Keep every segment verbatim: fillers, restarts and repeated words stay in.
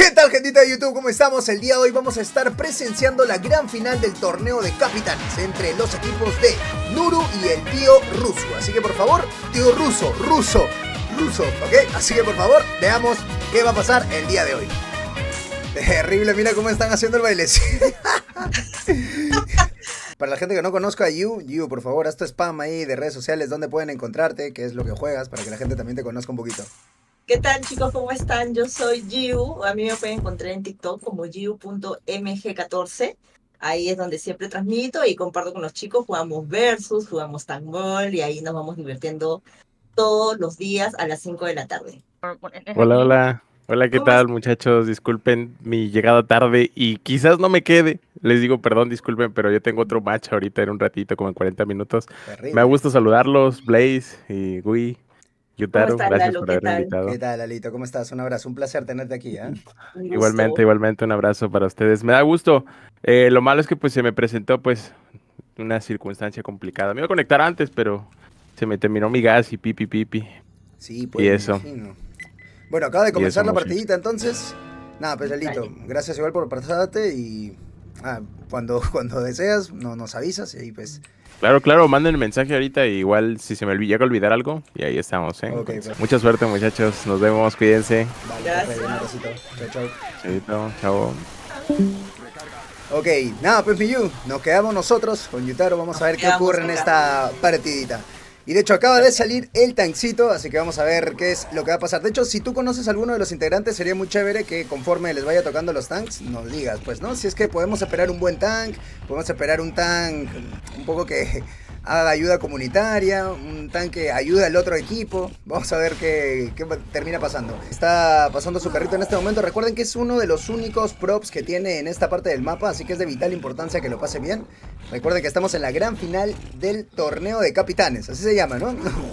¿Qué tal, gentita de YouTube? ¿Cómo estamos? El día de hoy vamos a estar presenciando la gran final del torneo de capitanes entre los equipos de Nuru y el tío Ruso. Así que por favor, tío Ruso, Ruso, Ruso, ¿ok? Así que por favor, veamos qué va a pasar el día de hoy. Terrible, mira cómo están haciendo el baile. Para la gente que no conozca a Yu, Yu, por favor, haz tu spam ahí de redes sociales, donde pueden encontrarte, qué es lo que juegas, para que la gente también te conozca un poquito. ¿Qué tal, chicos? ¿Cómo están? Yo soy Giu. A mí me pueden encontrar en TikTok como giu punto m g catorce. Ahí es donde siempre transmito y comparto con los chicos. Jugamos Versus, jugamos Tangball y ahí nos vamos divirtiendo todos los días a las cinco de la tarde. Hola, hola. Hola, ¿qué ¿Cómo tal, estás? muchachos? Disculpen mi llegada tarde y quizás no me quede. Les digo perdón, disculpen, pero yo tengo otro match ahorita en un ratito, como en cuarenta minutos. Terrible. Me da gusto saludarlos, Blaze y Gui, ¿Cómo Yutaro. estás, Gracias Lalo? por ¿Qué haberme tal? invitado. ¿Qué tal, Alito? ¿Cómo estás? Un abrazo, un placer tenerte aquí, ¿eh? Un gusto. Igualmente, igualmente un abrazo para ustedes. Me da gusto. Eh, lo malo es que pues se me presentó pues una circunstancia complicada. Me iba a conectar antes, pero se me terminó mi gas y pipi pipi. Sí, pues Y me eso. imagino. Bueno, acaba de Y comenzar eso, la muchachos. partidita, entonces. Nada, pues Alito, Dale. gracias igual por pasarte y ah, cuando, cuando deseas no, nos avisas y ahí pues. Claro, claro, manden el mensaje ahorita y igual si se me olvi- llega a olvidar algo, y ahí estamos, ¿eh? Ok, perfecto. Mucha suerte, muchachos. Nos vemos, cuídense. Vale, Gracias. perfecto, un abracito. Chao, chao. Chaito, chao. Ok, nada, pues Miyu, nos quedamos nosotros con Yutaro, vamos a ver qué quedamos ocurre en acá. esta partidita. Y de hecho acaba de salir el tankcito, así que vamos a ver qué es lo que va a pasar. De hecho, si tú conoces a alguno de los integrantes, sería muy chévere que conforme les vaya tocando los tanks, nos digas, pues, ¿no? Si es que podemos esperar un buen tank, podemos esperar un tank un poco que haga ayuda comunitaria, un tanque que ayude al otro equipo. Vamos a ver qué, qué termina pasando. Está pasando su perrito en este momento. Recuerden que es uno de los únicos props que tiene en esta parte del mapa, así que es de vital importancia que lo pase bien. Recuerden que estamos en la gran final del torneo de capitanes, así se llama, ¿no?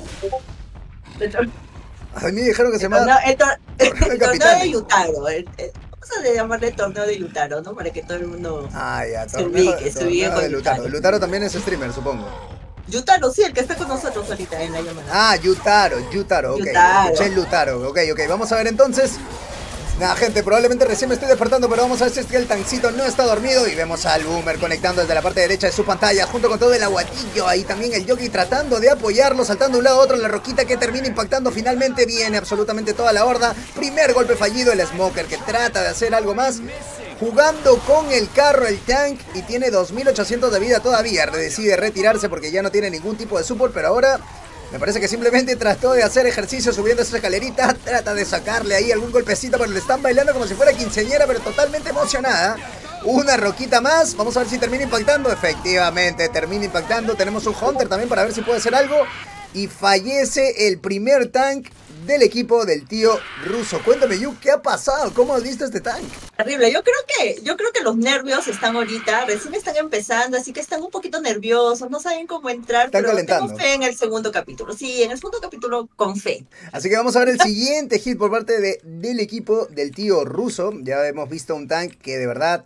A mí me dijeron que se El llama... torneo, el tor- el Torneo de torneo capitanes. de Yutaro. el- el- Vamos a llamarle torneo de Yutaro, ¿no? Para que todo el mundo... Ah, ya, Se torneo, ubique, se torneo ubique con de Lutaro. Yutaro. Lutaro también es streamer, supongo. Yutaro, sí, el que está con nosotros ahorita en la llamada. Ah, Yutaro, Yutaro, ok. Yutaro. Escuché Lutaro, ok, ok. Vamos a ver entonces. Nada, gente, probablemente recién me estoy despertando, pero vamos a ver si es que el tancito no está dormido. Y vemos al Boomer conectando desde la parte derecha de su pantalla, junto con todo el aguatillo. Ahí también el Yogi tratando de apoyarlo, saltando de un lado a otro. La roquita que termina impactando finalmente. Viene absolutamente toda la horda. Primer golpe fallido, el Smoker que trata de hacer algo más. Jugando con el carro, el tank, y tiene dos mil ochocientos de vida todavía. Decide retirarse porque ya no tiene ningún tipo de support, pero ahora me parece que simplemente trató de hacer ejercicio subiendo esa escalerita. Trata de sacarle ahí algún golpecito, pero le están bailando como si fuera quinceañera, pero totalmente emocionada. Una roquita más, vamos a ver si termina impactando. Efectivamente, termina impactando. Tenemos un Hunter también para ver si puede hacer algo. Y fallece el primer tank del equipo del tío Ruso. Cuéntame, Yu, ¿qué ha pasado? ¿Cómo has visto este tank? Terrible, yo creo que, yo creo que los nervios están ahorita, recién están empezando, así que están un poquito nerviosos, no saben cómo entrar, Están pero calentando. tengo fe en el segundo capítulo. Sí, en el segundo capítulo con fe. Así que vamos a ver el siguiente hit por parte de, del equipo del tío Ruso. Ya hemos visto un tank que de verdad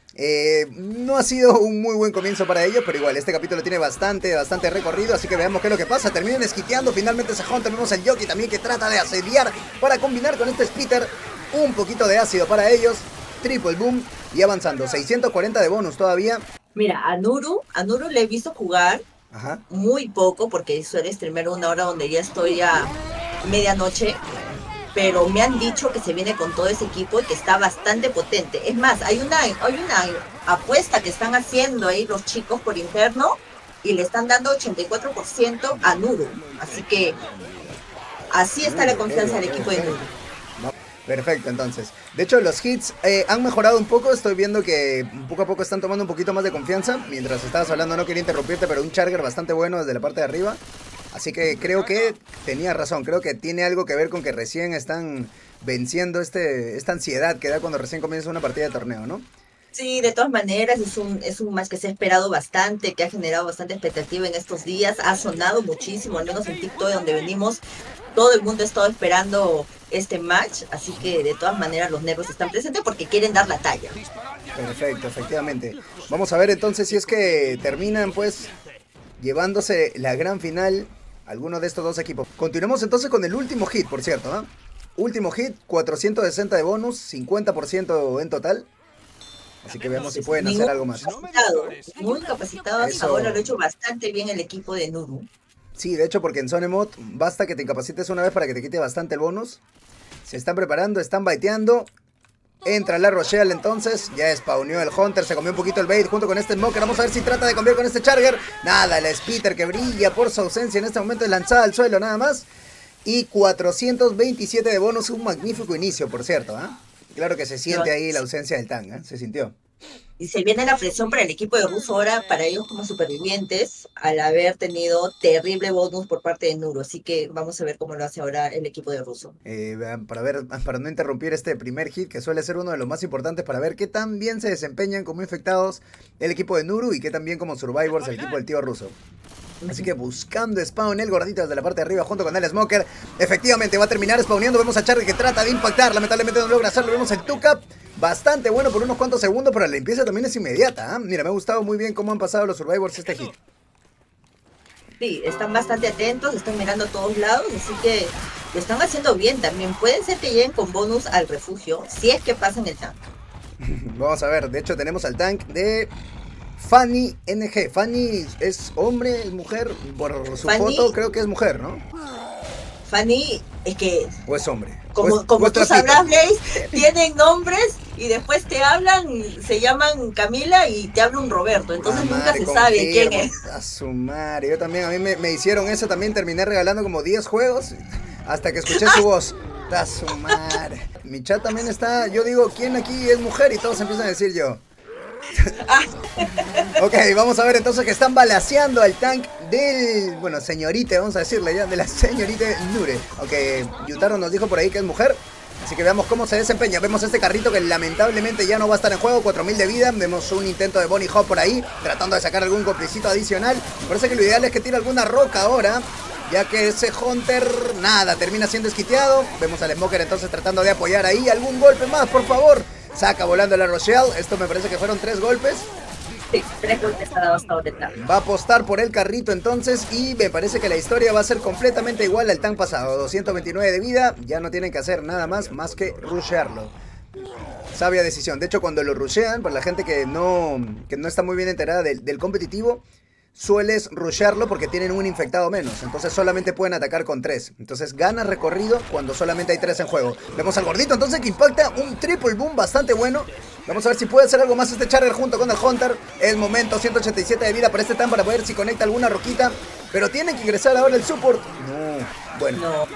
eh, no ha sido un muy buen comienzo para ellos, pero igual este capítulo tiene bastante, bastante recorrido, así que veamos qué es lo que pasa. Terminan esquiteando finalmente ese Hunter. Vemos al Yoki también que trata de asediar para combinar con este Splitter. Un poquito de ácido para ellos. Triple boom y avanzando. seiscientos cuarenta de bonus todavía. Mira, a Nuru, a Nuru le he visto jugar Ajá. muy poco, porque suele streamer una hora donde ya estoy a medianoche, pero me han dicho que se viene con todo ese equipo y que está bastante potente. Es más, hay una, hay una apuesta que están haciendo ahí los chicos por interno y le están dando ochenta y cuatro por ciento a Nuru. Así que así está la confianza del equipo de Nuru. Perfecto, entonces. De hecho, los hits eh, han mejorado un poco. Estoy viendo que poco a poco están tomando un poquito más de confianza. Mientras estabas hablando, no quería interrumpirte, pero un Charger bastante bueno desde la parte de arriba. Así que creo que tenía razón. Creo que tiene algo que ver con que recién están venciendo este, esta ansiedad que da cuando recién comienza una partida de torneo, ¿no? Sí, de todas maneras, es un, es un match que se ha esperado bastante, que ha generado bastante expectativa en estos días. Ha sonado muchísimo, al menos en TikTok, donde venimos. Todo el mundo ha estado esperando este match, así que de todas maneras los nervios están presentes porque quieren dar la talla. Perfecto, efectivamente. Vamos a ver entonces si es que terminan pues llevándose la gran final alguno de estos dos equipos. Continuemos entonces con el último hit, por cierto, ¿no? último hit, cuatrocientos sesenta de bonus, cincuenta por ciento en total. Así que veamos si pueden hacer algo más. Capacitado, muy capacitado, hasta Eso. ahora lo ha hecho bastante bien el equipo de Nuru. Sí, de hecho, porque en Zone Mod basta que te incapacites una vez para que te quite bastante el bonus. Se están preparando, están baiteando. Entra la Rochelle entonces, ya spawneó el Hunter, se comió un poquito el bait junto con este Smoker. Vamos a ver si trata de cambiar con este Charger. Nada, el Spitter que brilla por su ausencia en este momento es lanzada al suelo nada más. Y cuatrocientos veintisiete de bonus, un magnífico inicio, por cierto. ¿eh? Claro que se siente ahí la ausencia del tank, ¿eh? Se sintió. Y se viene la presión para el equipo de Russo ahora, para ellos como supervivientes, al haber tenido terrible bonus por parte de Nuru. Así que vamos a ver cómo lo hace ahora el equipo de Russo. Eh, para ver, para no interrumpir este primer hit, que suele ser uno de los más importantes para ver qué tan bien se desempeñan como infectados el equipo de Nuru y qué tan bien como survivors el equipo del tío Russo. Así que buscando spawn el gordito desde la parte de arriba junto con el Smoker. Efectivamente va a terminar spawneando. Vemos a Charlie que trata de impactar. Lamentablemente no logra hacerlo. Vemos el two-cap. Bastante bueno por unos cuantos segundos, pero la limpieza también es inmediata. ¿eh? Mira, me ha gustado muy bien cómo han pasado los survivors este hit. Sí, están bastante atentos, están mirando a todos lados, así que lo están haciendo bien también. Pueden ser que lleguen con bonus al refugio, si es que pasan el tank. Vamos a ver, de hecho tenemos al tank de Fanny N G. Fanny es hombre, es mujer. Por su Fanny, foto creo que es mujer, ¿no? Fanny, es que... ¿O es hombre? Como, o es, como o es tú sabrás, Blaze, tienen nombres y después te hablan, se llaman Camila y te habla un Roberto. Entonces ah, nunca madre, se sabe confirmo. quién es. A su madre, yo también, a mí me, me hicieron eso, también terminé regalando como diez juegos hasta que escuché su voz. A su madre. Mi chat también está, yo digo, ¿quién aquí es mujer? Y todos empiezan a decir yo. Ok, vamos a ver entonces que están balaceando al tank del, bueno, señorita, vamos a decirle ya, de la señorita Nure. Ok, Yutaro nos dijo por ahí que es mujer. Así que veamos cómo se desempeña. Vemos este carrito que lamentablemente ya no va a estar en juego. cuatro mil de vida. Vemos un intento de Bonnie Hop por ahí, tratando de sacar algún complicito adicional. Parece que lo ideal es que tire alguna roca ahora, ya que ese Hunter, nada, termina siendo esquiteado. Vemos al Smoker entonces tratando de apoyar ahí. Algún golpe más, por favor. Saca volando la Rochelle. Esto me parece que fueron tres golpes. Sí, tres golpes ha dado hasta ahorita. Va a apostar por el carrito entonces. Y me parece que la historia va a ser completamente igual al tank pasado. doscientos veintinueve de vida. Ya no tienen que hacer nada más más que rushearlo. Sabia decisión. De hecho, cuando lo rushean, para la gente que no, que no está muy bien enterada del, del competitivo, sueles rushearlo porque tienen un infectado menos. Entonces solamente pueden atacar con tres. Entonces gana recorrido cuando solamente hay tres en juego. Vemos al gordito entonces que impacta un triple boom bastante bueno. Vamos a ver si puede hacer algo más este Charger junto con el Hunter. Es momento, ciento ochenta y siete de vida para este tank para ver si conecta alguna roquita. Pero tiene que ingresar ahora el support. No, bueno. No.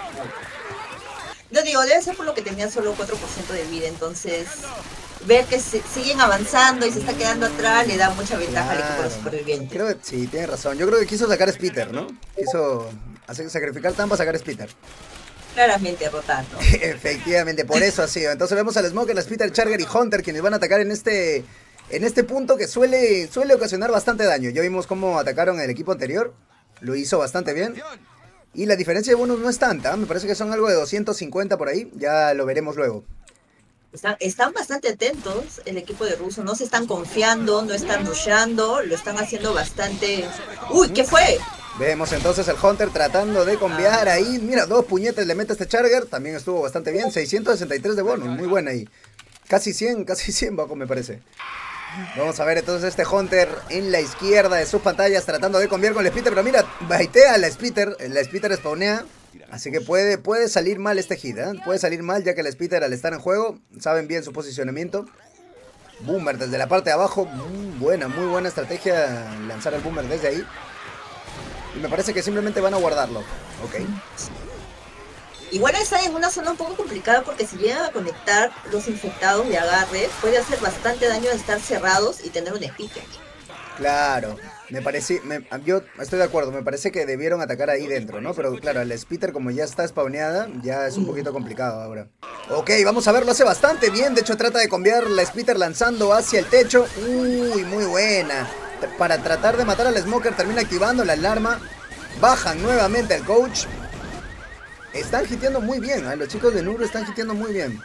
Yo digo, debe ser por lo que tenía solo cuatro por ciento de vida. Entonces, ver que se, siguen avanzando y se está quedando atrás le da mucha ventaja Claro. al equipo de los supervivientes. Creo que sí, tiene razón. Yo creo que quiso sacar Spitter, ¿no? Quiso hacer, sacrificar tank para sacar Spitter. Claramente rotando. Efectivamente, por eso ha sido. Entonces vemos al Smoker, el Spitter, Charger y Hunter quienes van a atacar en este en este punto que suele, suele ocasionar bastante daño. Ya vimos cómo atacaron el equipo anterior. Lo hizo bastante bien. Y la diferencia de bonus no es tanta. Me parece que son algo de doscientos cincuenta por ahí. Ya lo veremos luego. Están, están bastante atentos el equipo de Russo, no se están confiando, no están rushando, lo están haciendo bastante... ¡Uy! ¿Qué fue? Vemos entonces al Hunter tratando de combiar ahí. Mira, dos puñetes le mete este Charger. También estuvo bastante bien. seiscientos sesenta y tres de bonus. Muy buena ahí. Casi cien, casi cien bajo me parece. Vamos a ver entonces este Hunter en la izquierda de sus pantallas tratando de combiar con el Spitter. Pero mira, baitea la Spitter. La Spitter spawnea. Así que puede, puede salir mal este hit, ¿eh? Puede salir mal ya que el Spitter al estar en juego saben bien su posicionamiento. Boomer desde la parte de abajo. Muy buena, muy buena estrategia lanzar el Boomer desde ahí. Y me parece que simplemente van a guardarlo. Ok. Igual esa es una zona un poco complicada porque si llegan a conectar los infectados de agarre, puede hacer bastante daño de estar cerrados y tener un speaker. Claro, me parece, me, yo estoy de acuerdo, me parece que debieron atacar ahí dentro, ¿no? Pero claro, el Spitter como ya está spawneada, ya es un poquito complicado ahora. Ok, vamos a ver, lo hace bastante bien, de hecho trata de cambiar la Spitter lanzando hacia el techo. Uy, muy buena. Para tratar de matar al Smoker termina activando la alarma. Bajan nuevamente al coach. Están hiteando muy bien, ¿eh? Los chicos de Nuru están hiteando muy bien.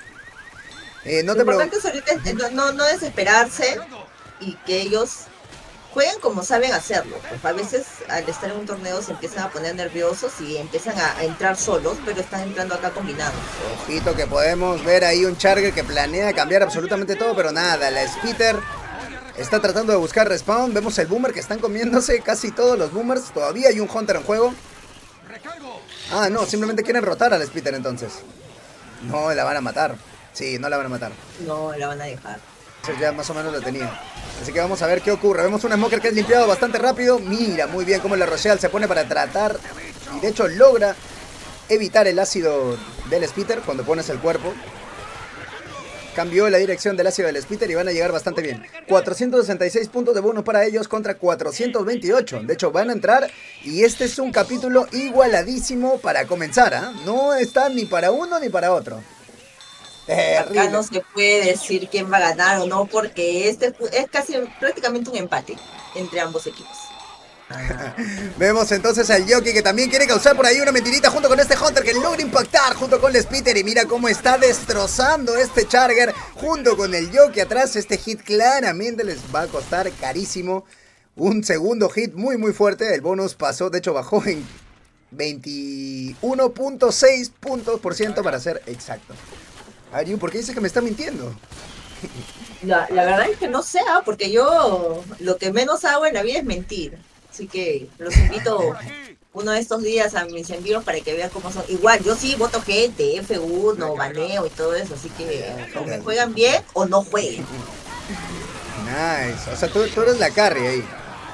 Eh, no Lo te importante es ahorita es no, no, no desesperarse y que ellos jueguen como saben hacerlo. Pues a veces al estar en un torneo se empiezan a poner nerviosos y empiezan a, a entrar solos, pero están entrando acá combinados. Ojito que podemos ver ahí un Charger que planea cambiar absolutamente todo, pero nada, la Spitter está tratando de buscar respawn. Vemos el Boomer que están comiéndose casi todos los Boomers. Todavía hay un Hunter en juego. Ah, no, simplemente quieren rotar a la Spitter entonces. No, la van a matar. Sí, no la van a matar. No, la van a dejar. Ya más o menos lo tenía. Así que vamos a ver qué ocurre. Vemos un Smoker que es limpiado bastante rápido. Mira muy bien cómo la Rochelle se pone para tratar. Y de hecho logra evitar el ácido del Spitter cuando pones el cuerpo. Cambió la dirección del ácido del Spitter y van a llegar bastante bien. cuatrocientos sesenta y seis puntos de bonus para ellos contra cuatrocientos veintiocho. De hecho van a entrar y este es un capítulo igualadísimo para comenzar, ¿eh? No está ni para uno ni para otro. Terrible. Acá no se puede decir quién va a ganar o no, porque este es casi prácticamente un empate entre ambos equipos. Vemos entonces al Yoki que también quiere causar por ahí una mentirita junto con este Hunter que logra impactar junto con el Spitter. Y mira cómo está destrozando este Charger junto con el Yoki atrás. Este hit claramente les va a costar carísimo. Un segundo hit muy muy fuerte. El bonus pasó, de hecho bajó en veintiuno punto seis puntos por ciento para ser exacto. Ariu, ¿por qué dices que me está mintiendo? La, la verdad es que no sé, ¿ah? Porque yo lo que menos hago en la vida es mentir. Así que los invito uno de estos días a mis envíos para que vean cómo son. Igual, yo sí voto gente, F uno, baneo y todo eso. Así que o me juegan bien o no jueguen. Nice. O sea, tú, tú eres la carry ahí.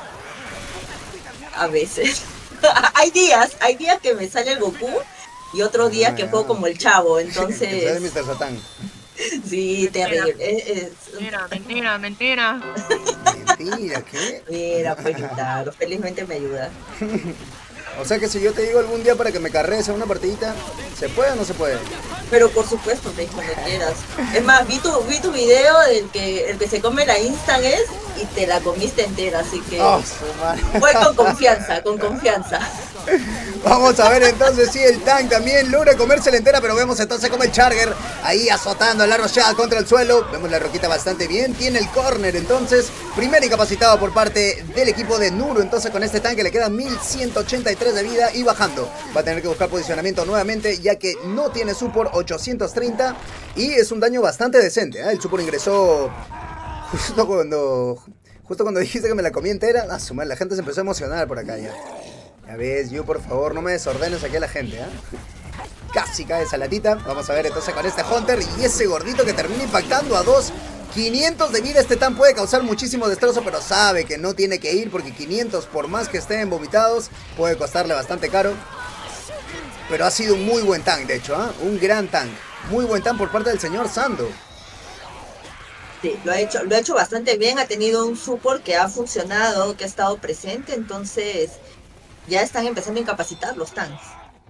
A veces. Hay días, hay días que me sale el Goku. Y otros días que juego como el Chavo, entonces... Sale mister Satan. Sí, terrible. Es, es... Mentira, mentira, mentira. Mentira, ¿qué? Mira, Felita, felizmente me ayuda. O sea que si yo te digo algún día para que me carrees en una partidita, ¿se puede o no se puede? Pero por supuesto, te cuando quieras. Es más, vi tu, vi tu video del que el que se come la Instant es y te la comiste entera, así que... Oh, su madre. Fue con confianza, con confianza. Vamos a ver entonces si el tank también logra comérsela entera, pero vemos entonces como el Charger ahí azotando a la Rochelle contra el suelo. Vemos la roquita bastante bien, tiene el corner entonces. Primer incapacitado por parte del equipo de Nuru, entonces con este tanque le quedan mil ciento ochenta y tres de vida y bajando. Va a tener que buscar posicionamiento nuevamente ya que no tiene support ochocientos treinta y es un daño bastante decente, ¿eh? El support ingresó justo cuando, justo cuando dijiste que me la comí entera. Ah, su madre, la gente se empezó a emocionar por acá ya. Ya ves, yo por favor no me desordenes aquí a la gente, ¿eh? Casi cae esa latita. Vamos a ver entonces con este Hunter y ese gordito que termina impactando a dos. quinientos de vida, este tan puede causar muchísimo destrozo, pero sabe que no tiene que ir porque quinientos, por más que estén vomitados, puede costarle bastante caro. Pero ha sido un muy buen tank, de hecho, ¿eh? Un gran tank. Muy buen tank por parte del señor Sando. Sí, lo ha hecho, lo ha hecho bastante bien, ha tenido un support que ha funcionado, que ha estado presente, entonces ya están empezando a incapacitar los tanks.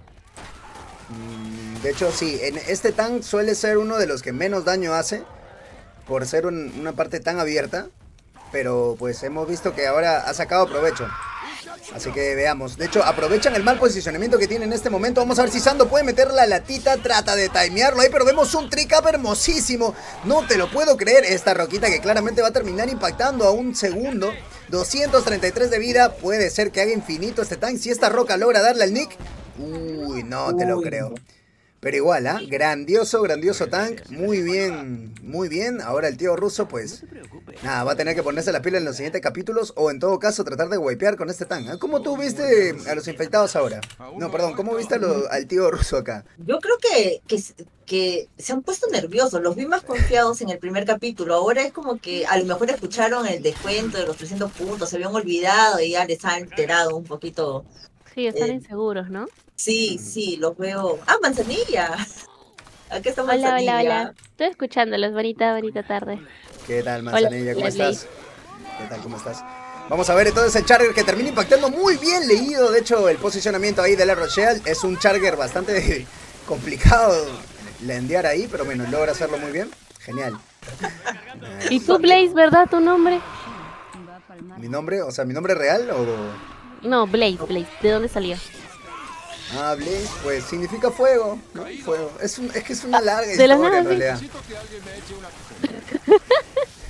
De hecho, sí, en este tank suele ser uno de los que menos daño hace, por ser un, una parte tan abierta, pero pues hemos visto que ahora ha sacado provecho. Así que veamos. De hecho, aprovechan el mal posicionamiento que tiene en este momento. Vamos a ver si Sando puede meter la latita. Trata de timearlo ahí, pero vemos un trick-up hermosísimo. No te lo puedo creer. Esta roquita que claramente va a terminar impactando a un segundo. doscientos treinta y tres de vida. Puede ser que haga infinito este tank. Si esta roca logra darle al nick. Uy, no te lo Uy, creo. no. Pero igual, ¿ah? ¿eh? Grandioso, grandioso tank. Muy bien, muy bien. Ahora el tío ruso, pues, nada, va a tener que ponerse la pila en los siguientes capítulos. O en todo caso, tratar de wipear con este tank. ¿eh? ¿Cómo tú viste a los infectados ahora? No, perdón, ¿cómo viste a lo, al tío ruso acá? Yo creo que, que, que se han puesto nerviosos, los vi más confiados en el primer capítulo. Ahora es como que a lo mejor escucharon el descuento de los trescientos puntos, se habían olvidado y ya les ha alterado un poquito. Sí, están Eh, inseguros, ¿no? Sí, sí, los veo. ¡Ah, Manzanilla! Aquí está Hola, Manzanilla. hola, hola. Estoy escuchándolos. Bonita, bonita tarde. ¿Qué tal, Manzanilla? Hola, ¿Cómo Leslie. estás? ¿Qué tal? ¿Cómo estás? Vamos a ver entonces el Charger que termina impactando muy bien leído. De hecho, el posicionamiento ahí de la Rochelle es un Charger bastante complicado lendear ahí, pero bueno, logra hacerlo muy bien. Genial. ¿Y tú, Blaze, verdad, tu nombre? ¿Mi nombre? O sea, ¿mi nombre real o...? No, Blaze, Blaze. ¿De dónde salió? Ah, Blaze, pues significa fuego, ¿no? Fuego. Es, un, es que es una larga De la historia nada, en sí. realidad. Que-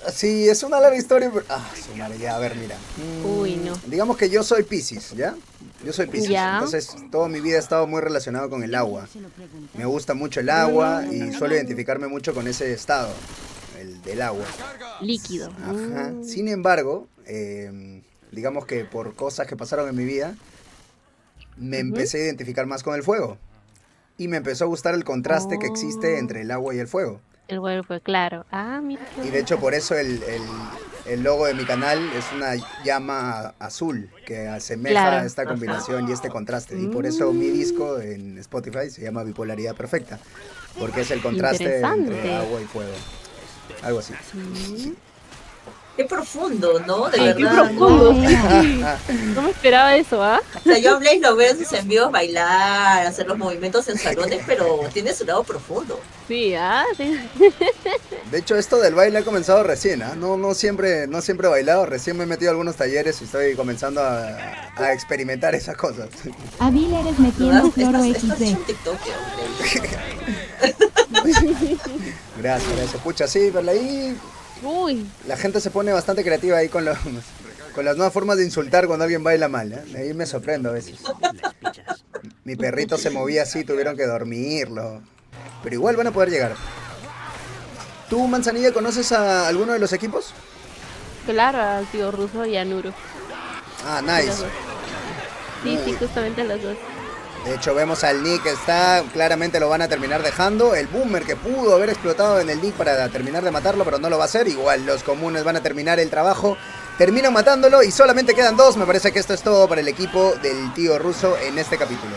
Sí, es una larga historia, pero... Ah, su madre, ya, a ver, mira. Mm, Uy, no. Digamos que yo soy Piscis, ¿ya? Yo soy Piscis, Ya. entonces toda mi vida he estado muy relacionado con el agua. Me gusta mucho el agua y suelo identificarme mucho con ese estado, el del agua. Líquido. Ajá. Mm. Sin embargo, eh, digamos que por cosas que pasaron en mi vida, me Ujú. empecé a identificar más con el fuego. Y me empezó a gustar el contraste que existe Oh. entre el agua y el fuego. El huevo fue claro. Ah, mira. qué Y de hecho bonito. por eso el, el, el logo de mi canal es una llama azul que asemeja Claro. esta combinación y este contraste. Y por eso mi disco en Spotify se llama Bipolaridad Perfecta. Porque es el contraste entre Interesante. agua y fuego. Algo así. Mm. Qué profundo, ¿no? De Ay, qué verdad. profundo. ¿no? sí. Ah, No me esperaba eso, ¿ah? O sea, yo a Blaze lo veo en sus envíos bailar, hacer los movimientos en salones, pero tiene su lado profundo. Sí, ¿ah? Sí. de hecho esto del baile ha comenzado recién, ¿ah? No, no siempre, no siempre he bailado, recién me he metido a algunos talleres y estoy comenzando a, a experimentar esas cosas. Avil eres ¿No? metiendo cloro Estás, estás equis de. hecho un TikToker, Blaze. Gracias, gracias. Pucha, sí, pero ahí Uy. la gente se pone bastante creativa ahí con, los, con las nuevas formas de insultar cuando alguien baila mal, ¿eh? Ahí me sorprendo a veces. Mi perrito se movía así, tuvieron que dormirlo. Pero igual van a poder llegar. ¿Tú, Manzanilla, conoces a alguno de los equipos? Claro, al tío ruso y a Nuro. Ah, Los nice. dos. Sí, sí, Uy. justamente los dos. De hecho, vemos al Nick que está, claramente lo van a terminar dejando. El Boomer que pudo haber explotado en el Nick para terminar de matarlo, pero no lo va a hacer. Igual los comunes van a terminar el trabajo. Terminan matándolo y solamente quedan dos. Me parece que esto es todo para el equipo del tío ruso en este capítulo.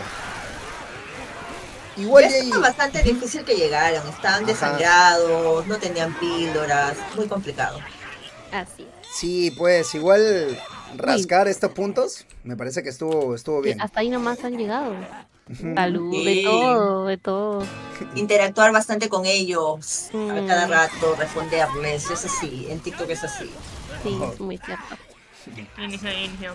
Igual Ya y ahí... estaba bastante difícil que llegaran, estaban Ajá. desangrados, no tenían píldoras, muy complicado. Así. Sí, pues igual rascar estos puntos me parece que estuvo, estuvo Sí, bien. hasta ahí nomás han llegado. Ujú. Salud, Sí. de todo, de todo. Interactuar bastante con ellos a Mm. cada rato, responderles, es así, en TikTok es así. Sí, Ojo. es muy cierto. Inicio, inicio.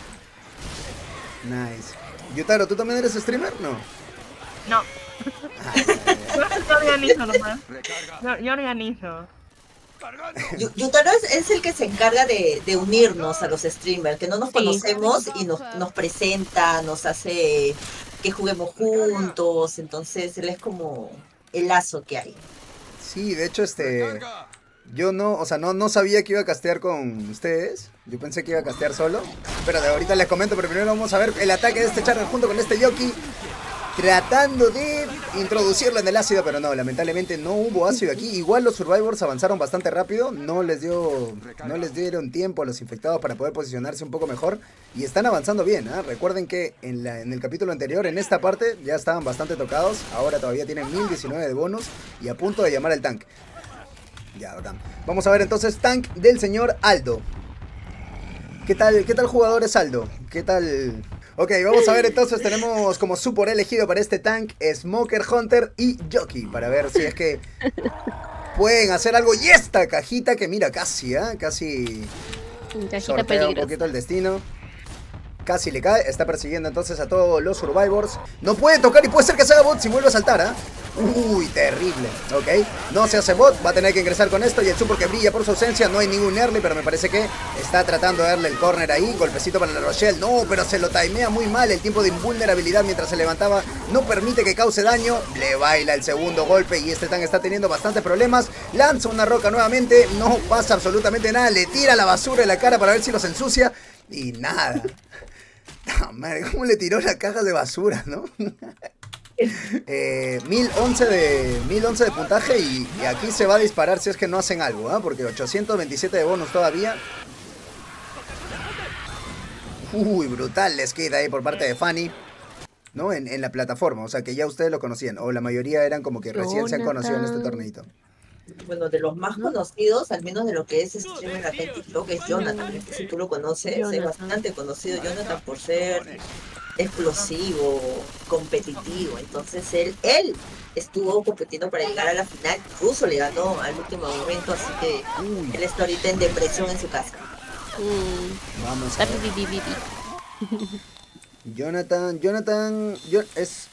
Nice. Yutaro, ¿tú también eres streamer? No. No, Ah, yo, yo organizo nomás. Yo, yo organizo. Yu- Yutaro es, es el que se encarga de, de unirnos a los streamers, que no nos Sí. conocemos y nos, nos presenta, nos hace que juguemos juntos, entonces él es como el lazo que hay. sí, de hecho, este... Yo no, o sea, no, no sabía que iba a castear con ustedes. Yo pensé que iba a castear solo. Pero de ahorita les comento, pero primero vamos a ver el ataque de este Charger junto con este Yoki. Tratando de introducirlo en el ácido, pero no, lamentablemente no hubo ácido aquí. Igual los Survivors avanzaron bastante rápido, no les dio, no les dieron tiempo a los infectados para poder posicionarse un poco mejor. Y están avanzando bien, ¿eh? Recuerden que en, la, en el capítulo anterior, en esta parte, ya estaban bastante tocados. Ahora todavía tienen mil diecinueve de bonus y a punto de llamar al tank. Ya, bacán. Vamos a ver entonces tank del señor Aldo. ¿Qué tal, qué tal jugador es Aldo? ¿Qué tal...? Ok, vamos a ver entonces, tenemos como support elegido para este tank Smoker, Hunter y Jockey, para ver si es que pueden hacer algo. Y esta cajita que mira, casi, ¿eh? Casi Cajita sortea un peligrosa. poquito el destino. Casi le cae, está persiguiendo entonces a todos los Survivors. No puede tocar y puede ser que se haga bot si vuelve a saltar, ¿ah? Uy, terrible, ok. No se hace bot, va a tener que ingresar con esto. Y el support que brilla por su ausencia, no hay ningún early, pero me parece que está tratando de darle el corner ahí. Golpecito para la Rochelle, no, pero se lo timea muy mal. El tiempo de invulnerabilidad mientras se levantaba no permite que cause daño. Le baila el segundo golpe y este tank está teniendo bastantes problemas. Lanza una roca nuevamente, no pasa absolutamente nada. Le tira la basura en la cara para ver si los ensucia. Y nada. Ah, madre, ¿cómo le tiró la caja de basura, no? eh, mil once de mil once de puntaje y, y aquí se va a disparar si es que no hacen algo, ¿eh? Porque ochocientos veintisiete de bonus todavía. Uy, brutal les queda ahí por parte de Fanny, ¿no? En, en la plataforma, o sea que ya ustedes lo conocían, o la mayoría eran como que recién se han conocido en este Jonathan. torneito. Bueno, de los más conocidos, al menos de lo que es streamer acá en TikTok, es Jonathan. Este, si tú lo conoces, es Jonathan. bastante conocido Jonathan por ser explosivo, competitivo. Entonces él, él estuvo compitiendo para llegar a la final. Incluso le ganó al último momento, así que Uy, él está ahorita en depresión en su casa. Mm, vamos está a ver. pi, pi, pi, pi. Jonathan, Jonathan, Yo- es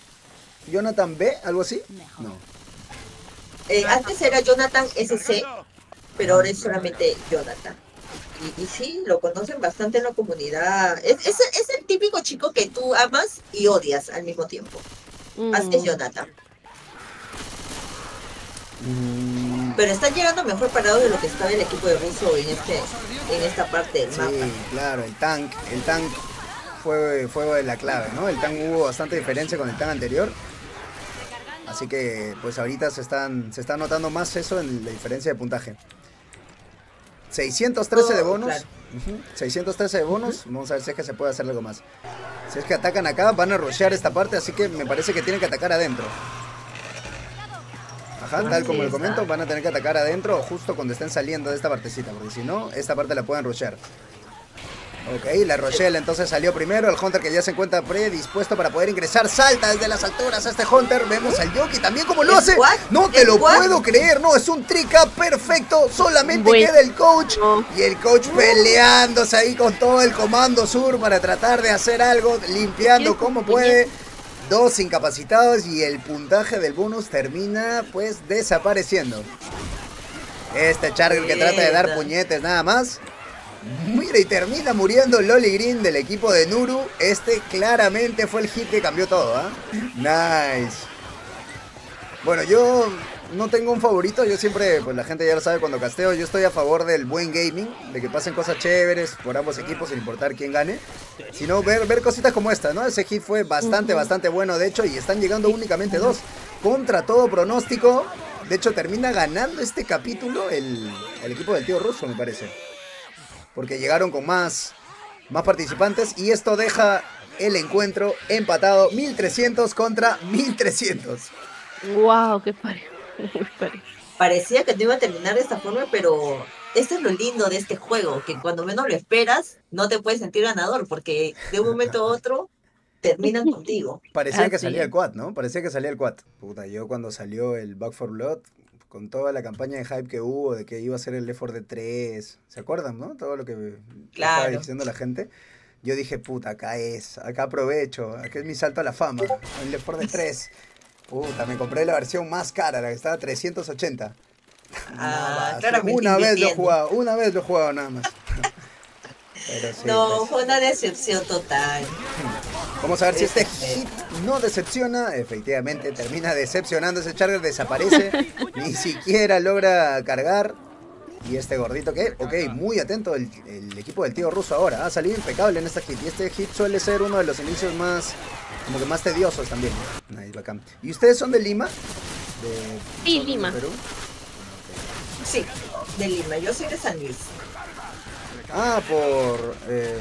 Jonathan B, algo así. No. Eh, antes era Jonathan S C, pero ahora es solamente Jonathan. Y, y sí, lo conocen bastante en la comunidad. Es, es, es el típico chico que tú amas y odias al mismo tiempo. Así es Mm. Jonathan. Mm, Pero están llegando mejor parados de lo que estaba el equipo de Russo en este en esta parte del mapa. sí, claro, el tank, el tank fue, fue la clave, ¿no? El tank hubo bastante diferencia con el tank anterior. Así que pues ahorita se están se está notando más eso en la diferencia de puntaje. seiscientos trece de Oh, bonus. claro. Ujú, seiscientos trece de bonus. Vamos a ver si es que se puede hacer algo más. Si es que atacan acá, van a rushear esta parte, así que me parece que tienen que atacar adentro. Ajá, tal Así como les está. comento, van a tener que atacar adentro justo cuando estén saliendo de esta partecita, porque si no, esta parte la pueden rushear. Ok, la Rochelle entonces salió primero, el Hunter que ya se encuentra predispuesto para poder ingresar, salta desde las alturas a este Hunter, vemos al Yoki también como lo ¿El hace, quad? no te ¿El lo quad? puedo creer, no, es un trick-up perfecto, solamente Bueno. queda el coach, No. y el coach peleándose ahí con todo el comando sur para tratar de hacer algo, limpiando como puede, dos incapacitados y el puntaje del bonus termina pues desapareciendo. Este Charger que trata de dar Mierda. puñetes nada más. Mira, y termina muriendo Loli Green del equipo de Nuru. Este claramente fue el hit que cambió todo, ¿ah? Nice. Bueno, yo no tengo un favorito. Yo siempre, pues la gente ya lo sabe cuando casteo. Yo estoy a favor del buen gaming. De que pasen cosas chéveres por ambos equipos sin importar quién gane. Sino ver, ver cositas como esta, ¿no? Ese hit fue bastante, bastante bueno, de hecho. Y están llegando únicamente dos. Contra todo pronóstico. De hecho, termina ganando este capítulo el, el equipo del tío Russo, me parece. Porque llegaron con más, más participantes y esto deja el encuentro empatado mil trescientos contra mil trescientos. Wow, qué parejo. Qué parejo. Parecía que no iba a terminar de esta forma, pero esto es lo lindo de este juego, que cuando menos lo esperas, no te puedes sentir ganador, porque de un momento a otro terminan contigo. Parecía que Así salía es. el quad, ¿no? Parecía que salía el quad. Puta, yo cuando salió el Back four Blood, con toda la campaña de hype que hubo, de que iba a ser el Left four Dead tres, ¿se acuerdan, no? Todo lo que estaba Claro. diciendo la gente. Yo dije, puta, acá es, acá aprovecho, acá es mi salto a la fama, el Left four Dead tres. Puta, me compré la versión más cara, la que estaba a trescientos ochenta. Ah, Nada, claramente una vez lo he invirtiendo. jugado, una vez lo he jugado nada más. Pero sí, No, pues, fue una decepción total. vamos a ver si este hit no decepciona. Efectivamente, termina decepcionando. Ese Charger desaparece. Ni siquiera logra cargar. Y este gordito que, ok, muy atento el, el equipo del tío Russo ahora. Ha salido impecable en esta hit. Y este hit suele ser uno de los inicios más, como que más tediosos también. Ahí, bacán. ¿Y ustedes son de Lima? De, Sí, son de Lima. Perú. Sí, de Lima. Yo soy de San Luis. Ah, por, eh,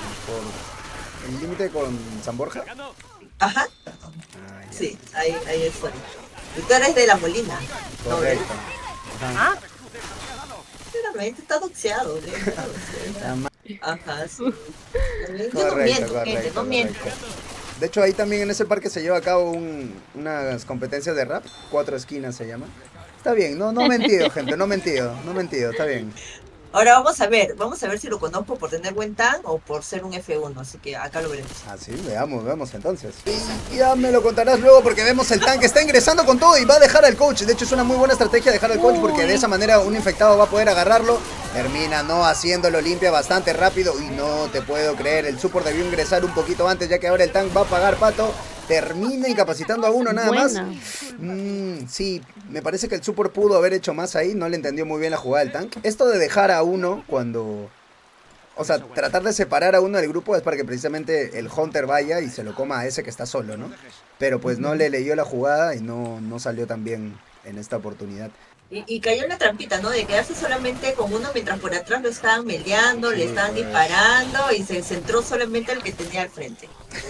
por el límite con San Borja. Ajá, Ah, ya. sí, ahí, ahí estoy. Y tú eres de La Molina. No, Correcto. Ajá. Ah, sinceramente está doxeado. ¿eh? Está doxeado. Ah, ma- Ajá, sí. Yo no Correcto, miento, gente, correcto, no miento. correcto. De hecho, ahí también en ese parque se lleva a cabo un- unas competencias de rap. Cuatro esquinas se llama. Está bien, no, no mentido, gente, no mentido, no mentido, está bien. Ahora vamos a ver, vamos a ver si lo conozco por tener buen tan o por ser un F uno, así que acá lo veremos. Ah, sí, veamos, veamos entonces. Y ya me lo contarás luego porque vemos el tanque está ingresando con todo y va a dejar al coach. De hecho, es una muy buena estrategia dejar al coach porque de esa manera un infectado va a poder agarrarlo. Termina no haciéndolo limpia bastante rápido y no te puedo creer. El support debió ingresar un poquito antes ya que ahora el tank va a pagar pato. Termina incapacitando a uno nada Buena. más. Mm, sí, me parece que el support pudo haber hecho más ahí. No le entendió muy bien la jugada del tank. Esto de dejar a uno cuando... O sea, tratar de separar a uno del grupo es para que precisamente el Hunter vaya y se lo coma a ese que está solo, ¿no? Pero pues no le leyó la jugada y no, no salió tan bien en esta oportunidad. Y, y cayó en la trampita, ¿no? De quedarse solamente con uno mientras por atrás lo estaban meleando, le Sí, estaban pues. disparando y se centró solamente al que tenía al frente.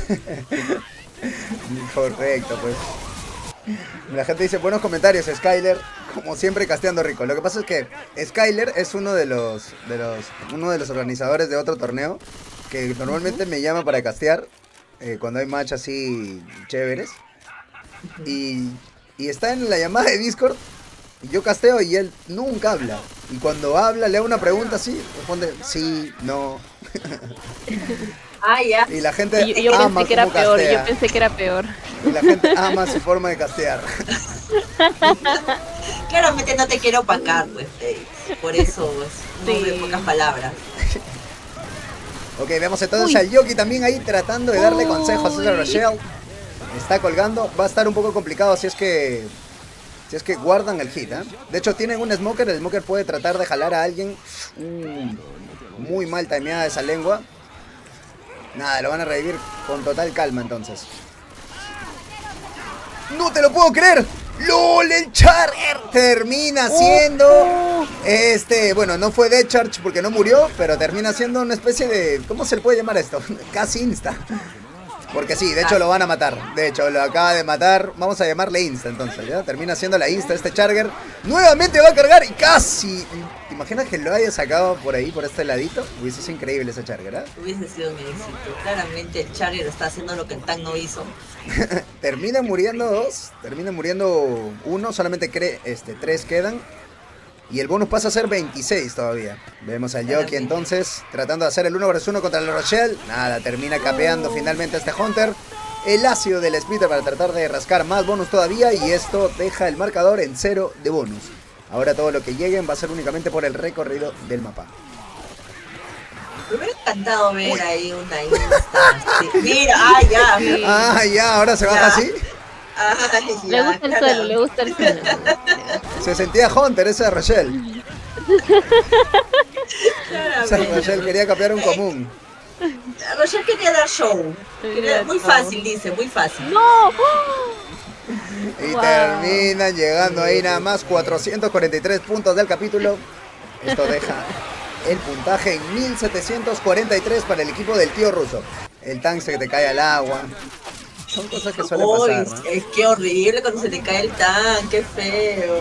Correcto, pues. La gente dice buenos comentarios, Skyler, como siempre casteando rico. Lo que pasa es que Skyler es uno de los, de los, uno de los organizadores de otro torneo que normalmente me llama para castear eh, cuando hay match así chéveres. Y, y está en la llamada de Discord y yo casteo y él nunca habla. Y cuando habla le hago una pregunta así, responde sí, no. Ah, ya. Y la gente Y yo, yo ama pensé que era cómo peor, castea. yo pensé que era peor. Y la gente ama su forma de castear. Claramente no te quiero opacar, pues, Freddy. Por eso es un hombre de Sí. pocas palabras. Ok, vemos entonces Uy. al Yoki también ahí tratando de darle consejos a César Uy. Rochelle. Está colgando. Va a estar un poco complicado si es que... Si es que guardan el hit, ¿eh? De hecho, tienen un smoker. El smoker puede tratar de jalar a alguien. Uh, muy mal timeada esa lengua. Nada, lo van a revivir con total calma entonces. ¡No te lo puedo creer! ¡Lol! El Charger termina siendo... Oh. Este, bueno, no fue Death Charge porque no murió, pero termina siendo una especie de... ¿Cómo se le puede llamar esto? Casi insta. Porque sí, de hecho lo van a matar. De hecho, lo acaba de matar. Vamos a llamarle insta entonces, ¿ya? Termina siendo la insta este Charger. Nuevamente va a cargar y casi... ¿Te imaginas que lo haya sacado por ahí, por este ladito? Hubiese sido increíble ese Charger, ¿eh? Hubiese sido un éxito. Claramente el Charger está haciendo lo que el Tank no hizo. Termina muriendo dos, termina muriendo uno, solamente cre este, tres quedan. Y el bonus pasa a ser veintiséis todavía. Vemos al Yoki entonces tratando de hacer el uno versus uno contra el Rochelle. Nada, termina capeando finalmente a este Hunter. El ácido del Splitter para tratar de rascar más bonus todavía. Y esto deja el marcador en cero de bonus. Ahora todo lo que lleguen va a ser únicamente por el recorrido del mapa. Me hubiera encantado ver ahí una insta. Sí. Mira, ah, ya. Sí. Ah, ya, ahora se baja Ya. así. Ay, Le ya, gusta el claro. suelo, le gusta el suelo. Se sentía Hunter esa Rochelle. Esa Claramente. Rochelle quería capear un común. Rochelle quería dar show. Quería- muy Show. fácil, dice, muy fácil. ¡No! Y Wow. terminan llegando ahí nada más cuatrocientos cuarenta y tres puntos del capítulo. Esto deja el puntaje en mil setecientos cuarenta y tres para el equipo del tío ruso. El tank se te cae al agua. Son cosas que suelen Uy, pasar, ¿no? es que horrible cuando se te cae el tanque, qué feo.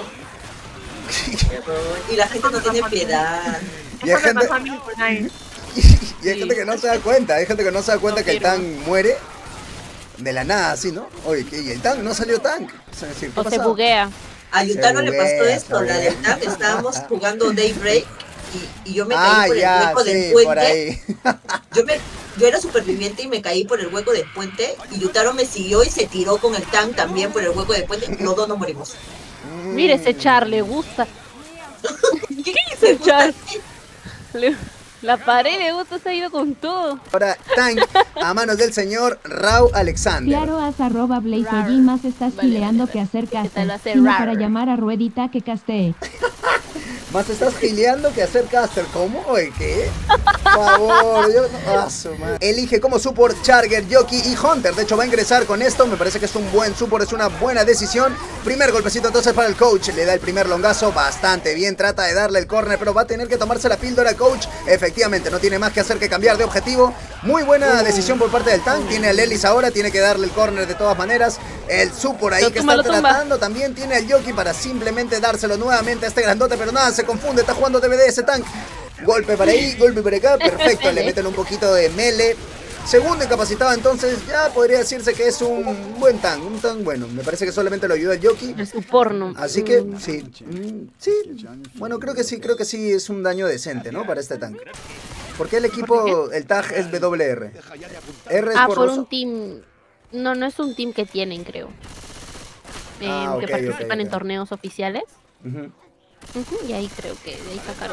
Qué horror. Y la gente no tiene piedad. Y hay Eso me gente, pasó a mí en Fortnite. y hay gente que no se da cuenta. Hay gente que no se da cuenta que el tank muere de la nada, así, ¿no? Oye, ¿qué? ¿Y el tank? No salió tank. Es decir, ¿qué O se pasó? buguea. A Yutaro le pasó buguea, esto, se la buguea. del tanque, estábamos jugando Daybreak y, y yo me caí Ah, por el ya, hueco del sí, puente. por ahí. Yo me yo era superviviente y me caí por el hueco del puente y Yutaro me siguió y se tiró con el tank también por el hueco del puente. Los dos nos morimos. Mire ese Char, le gusta. ¿Qué Ese Char. Le- La pared le gusta, se ha ido con todo. Ahora, tank a manos del señor Rau Alexander. Claro, haz arroba Blaze Rar. allí más estás Vale, gileando vale, que hacer ¿Qué tal caste, va a ser sino rar? para llamar a Ruedita que castee. Más te estás gileando que hacer caster. ¿Cómo? Oye, ¿qué? Por favor, yo no... Ah, su madre. Elige como support Charger, Yoki y Hunter. De hecho, va a ingresar con esto. Me parece que es un buen support, es una buena decisión. Primer golpecito entonces para el coach. Le da el primer longazo bastante bien. Trata de darle el corner, pero va a tener que tomarse la píldora, coach. Efectivamente, no tiene más que hacer que cambiar de objetivo. Muy buena decisión por parte del tank. Tiene al Ellis ahora, tiene que darle el corner de todas maneras. El support ahí Lo que tumba, está lo tumba. tratando. También tiene al Yoki para simplemente dárselo nuevamente a este grandote, pero nada, se confunde, está jugando D V D ese tank. Golpe para ahí, golpe para acá, perfecto, le meten un poquito de melee. Segundo incapacitado, entonces ya podría decirse que es un buen tank, un tank bueno. Me parece que solamente lo ayuda el Yoki. Es su porno. Así que Mm. sí, mm, sí, bueno, creo que sí, creo que sí es un daño decente, ¿no? Para este tank. Porque el equipo, el tag es W R. R es Ah, por por ruso. un team. No, no es un team que tienen, creo. Eh, Ah, ok, que participan ok, en ok. torneos oficiales. Ujú. Ujú, y ahí creo que de ahí sacaron.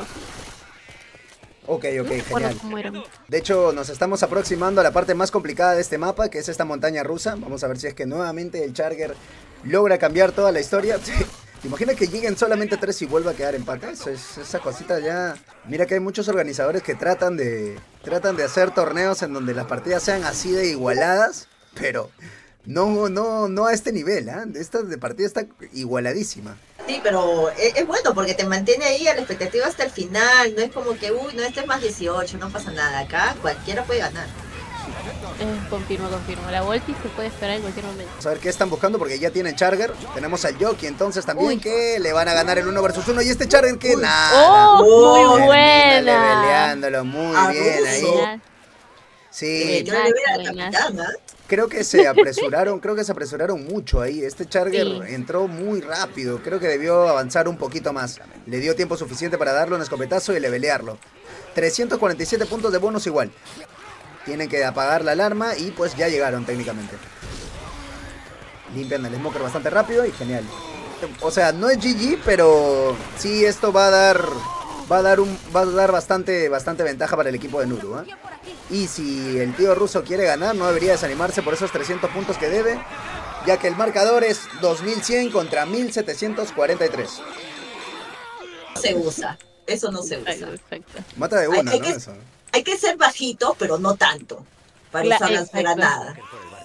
Ok, ok, No me acuerdo genial. cómo eran. De hecho, nos estamos aproximando a la parte más complicada de este mapa, que es esta montaña rusa. Vamos a ver si es que nuevamente el Charger logra cambiar toda la historia. ¿Te imaginas que lleguen solamente tres y vuelva a quedar empate? Eso es, esa cosita ya... Mira que hay muchos organizadores que tratan de, tratan de hacer torneos en donde las partidas sean así de igualadas, pero no, no, no a este nivel, ¿ah? Esta de partida está igualadísima. Sí, pero es, es bueno porque te mantiene ahí a la expectativa hasta el final. No es como que, uy, no, este es más dieciocho, no pasa nada. Acá cualquiera puede ganar. Eh, confirmo, confirmo. La Volti se puede esperar en cualquier momento. Vamos a ver qué están buscando porque ya tienen Charger. Tenemos al Yoki entonces también Uy. que le van a ganar el uno versus uno. Y este Charger que Uy. nada. ¡Oh! Oh, Muy Termina buena. leveleándolo muy Ah, bien ruso. ahí. Ya. Sí, Yo le veo a la buenas. capitana. creo que se apresuraron, creo que se apresuraron mucho ahí. Este Charger Sí. entró muy rápido. Creo que debió avanzar un poquito más. Le dio tiempo suficiente para darle un escopetazo y levelearlo. trescientos cuarenta y siete puntos de bonus igual. Tienen que apagar la alarma y pues ya llegaron técnicamente. Limpian el smoker bastante rápido y genial. o sea, no es G G, pero sí esto va a dar va a dar un va a dar bastante bastante ventaja para el equipo de Nuru, ¿eh? Y si el tío ruso quiere ganar, no debería desanimarse por esos trescientos puntos que debe, ya que el marcador es dos mil cien contra mil setecientos cuarenta y tres. No se usa, eso no se usa. Exacto. Mata de una, Hay- hay ¿no? que- Eso. Hay que ser bajito, pero no tanto, para Cla- usar las exacto. granadas.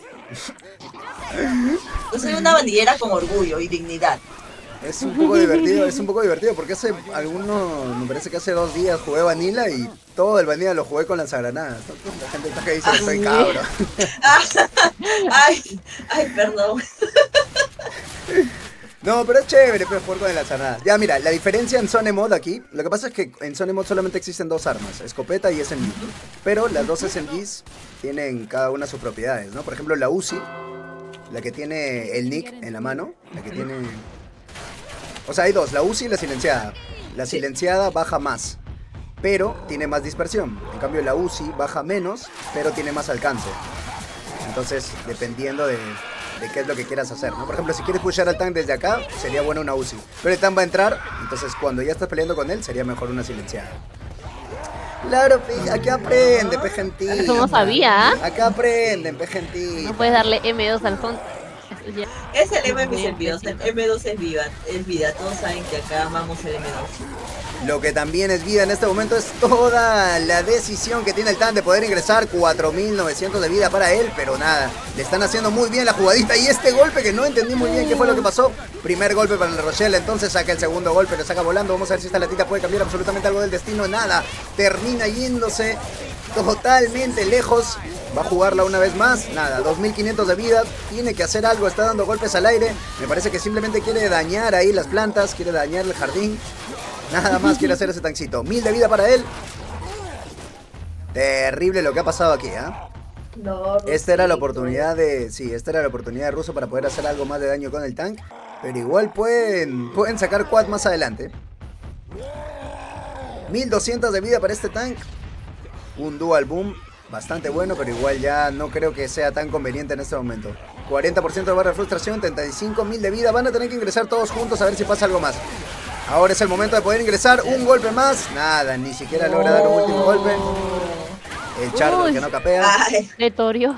Yo soy una bandillera con orgullo y dignidad. Es un poco divertido, es un poco divertido porque hace algunos, me parece que hace dos días jugué Vanilla y todo el Vanilla lo jugué con lanzagranadas. La gente está que dice que soy cabro. Ay, ay, perdón. No, pero es chévere pues, jugar con el lanzagranadas. Ya mira, la diferencia en Zone Mod aquí, lo que pasa es que en Zone Mod solamente existen dos armas, escopeta y S M G. Pero las dos S M Gs tienen cada una sus propiedades, ¿no? Por ejemplo, la Uzi, la que tiene el Nick en la mano, la que tiene... O sea, hay dos, la Uzi y la silenciada. La Sí. silenciada baja más, pero tiene más dispersión. En cambio, la Uzi baja menos, pero tiene más alcance. Entonces, dependiendo de, de qué es lo que quieras hacer, ¿no? Por ejemplo, si quieres pushar al tank desde acá, sería bueno una Uzi. Pero el tank va a entrar, entonces cuando ya estás peleando con él, sería mejor una silenciada. Claro, pe, aquí aprende, pe gentil. Eso no sabía, ¿ah? Acá aprenden, pe gentil. No puedes darle M dos al fondo. Eso ya- Es el M de mis envíos, el M dos es vida, es vida, todos saben que acá amamos el M dos. Lo que también es vida en este momento es toda la decisión que tiene el Tan de poder ingresar cuatro mil novecientos de vida para él, pero nada, le están haciendo muy bien la jugadita y este golpe que no entendí muy bien qué fue lo que pasó. Primer golpe para el Rochelle, entonces saca el segundo golpe, lo saca volando, vamos a ver si esta latita puede cambiar absolutamente algo del destino, nada, termina yéndose totalmente lejos. Va a jugarla una vez más, nada, dos mil quinientos de vida, tiene que hacer algo, está dando golpes al aire, me parece que simplemente quiere dañar ahí las plantas, quiere dañar el jardín. Nada más quiere hacer ese tancito. Mil de vida para él. Terrible lo que ha pasado aquí, ¿ah? ¿eh? No, Esta era la oportunidad de... Sí, esta era la oportunidad de Russo para poder hacer algo más de daño con el tank. Pero igual pueden, pueden sacar quad más adelante. mil doscientos de vida para este tank. Un dual boom bastante bueno, pero igual ya no creo que sea tan conveniente en este momento. cuarenta por ciento de barra de frustración, treinta y cinco mil de vida. Van a tener que ingresar todos juntos a ver si pasa algo más. Ahora es el momento de poder ingresar. Un golpe más. Nada, ni siquiera logra dar un último golpe. El Charlo Uy. que no capea. Ay, Le torió.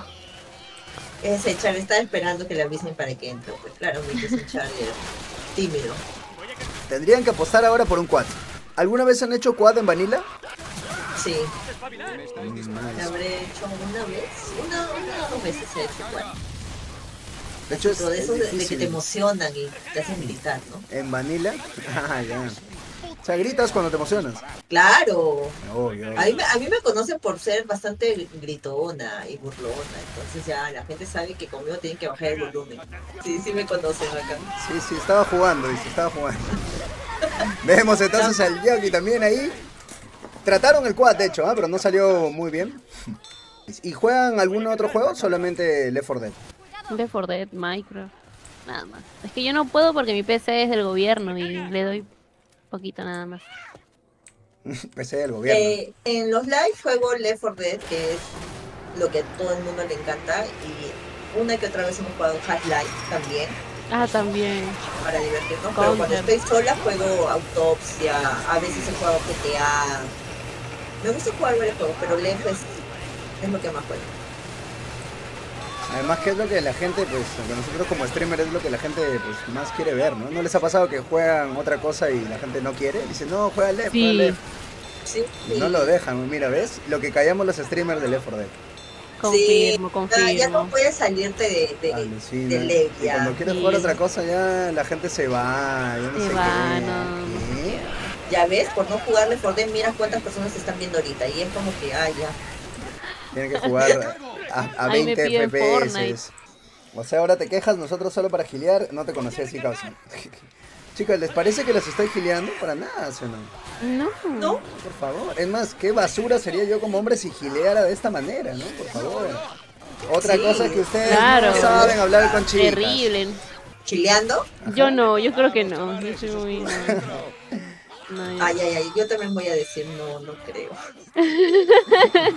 ese Char estaba esperando que le avisen para que entre, pues claro, es un Char tímido. Tendrían que apostar ahora por un quad. ¿Alguna vez han hecho quad en Vanilla? Sí, Mm, nice. lo habré hecho una vez, una, una o dos veces he hecho igual. De hecho, es, Pero de es esos de, de que difícil. te emocionan y te hacen gritar, ¿no? ¿En Vanilla? Ah, ya. O sea, gritas cuando te emocionas. Claro. Obvio, obvio. A mí, me- a mí me conocen por ser bastante gritona y burlona, entonces ya la gente sabe que conmigo tienen que bajar el volumen. Sí, sí me conocen acá. Sí, sí, estaba jugando, dice, estaba jugando. Vemos entonces al Yogi también ahí. Trataron el quad, de hecho, ¿ah? Pero no salió muy bien. ¿Y juegan algún otro juego? Solamente Left four Dead. Left four Dead, Minecraft. Nada más. Es que yo no puedo porque mi P C es del gobierno y le doy poquito nada más. P C del gobierno. Eh, en los live juego Left four Dead, que es lo que a todo el mundo le encanta, y una que otra vez hemos jugado Half-Life también, Ah, también. para divertirnos, pero cuando Counter. estoy sola juego Autopsia, a veces he jugado G T A. Me gusta jugar varios juegos, pero Left es, es lo que más juego. Además que es lo que la gente, pues, que nosotros como streamer es lo que la gente pues más quiere ver, ¿no? ¿No les ha pasado que juegan otra cosa y la gente no quiere? Dice, no, juega Left, juega Sí. Left. Sí, Y no lo dejan, mira, ¿ves? Lo que callamos los streamers de Left four Dead. Confirmo, Ya, ya no confirmo. puedes salirte de, de, Alucina. de Left Y ya. cuando quieres Sí. jugar otra cosa ya la gente se va, yo no Se sé va, qué. no, no ¿Qué? quiero. Ya ves, por no jugar Left four Dead, mira cuántas personas te están viendo ahorita, y es como que, ah, ya. Tienen que jugar a, a Ahí me veinte piden F P S. Fortnite. O sea, ahora te quejas nosotros solo para gilear. No te conocí así, causa. Chicos, ¿les parece que los estoy gileando? Para nada, ¿sí o no? No. ¿No? Por favor. Es más, qué basura sería yo como hombre si gileara de esta manera, ¿no? Por favor. Otra Sí, cosa que ustedes claro. no saben hablar con chicas. Terrible. ¿Chileando? Yo no, yo creo que no. Yo soy muy... No, no, yo- Ay, ay, ay, yo también voy a decir no, no creo.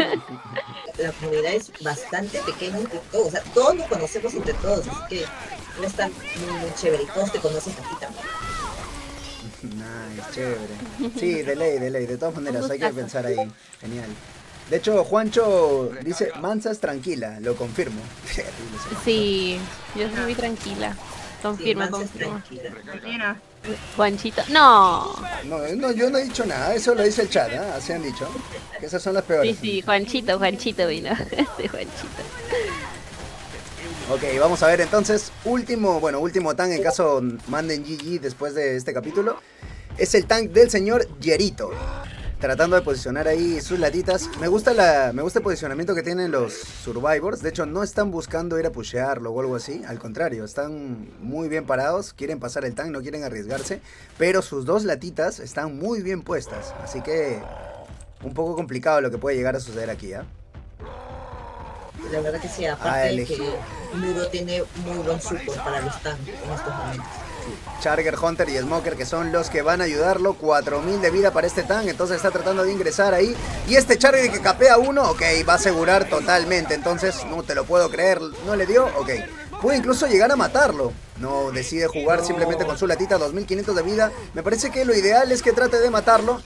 La comunidad es bastante pequeña entre todos, o sea, todos nos conocemos entre todos, así que va a estar muy, muy chévere. Y todos te conocen a ti también. Nice, chévere. Sí, de ley, de ley. De todas maneras, hay que pensar ahí. Genial. De hecho, Juancho dice, Mansa es tranquila, lo confirmo. Sí, yo soy muy tranquila. Confirma, Sí, Mansa es confirma. tranquila. Mira, Juanchito, no. No, no, yo no he dicho nada, eso lo dice el chat, ¿eh? Así han dicho. Que esas son las Sí, peores. sí, Juanchito, Juanchito vino. Sí, Juanchito. Ok, vamos a ver entonces, último, bueno, último tank en caso manden G G después de este capítulo. Es el tank del señor Yerito. Tratando de posicionar ahí sus latitas. Me gusta la, me gusta el posicionamiento que tienen los Survivors. De hecho, no están buscando ir a pushearlo o algo así. Al contrario, están muy bien parados. Quieren pasar el tank, no quieren arriesgarse. Pero sus dos latitas están muy bien puestas. Así que un poco complicado lo que puede llegar a suceder aquí, ¿ah? ¿eh? La verdad que sí, Ah, aparte de elegí. que Muro tiene muy buen support para los tanques en estos momentos. Charger, Hunter y Smoker, que son los que van a ayudarlo. cuatro mil de vida para este tank. Entonces está tratando de ingresar ahí. Y este Charger que capea uno, ok, va a asegurar totalmente. Entonces no te lo puedo creer. No le dio, ok. Puede incluso llegar a matarlo. No, decide jugar No. simplemente con su latita. dos mil quinientos de vida. Me parece que lo ideal es que trate de matarlo.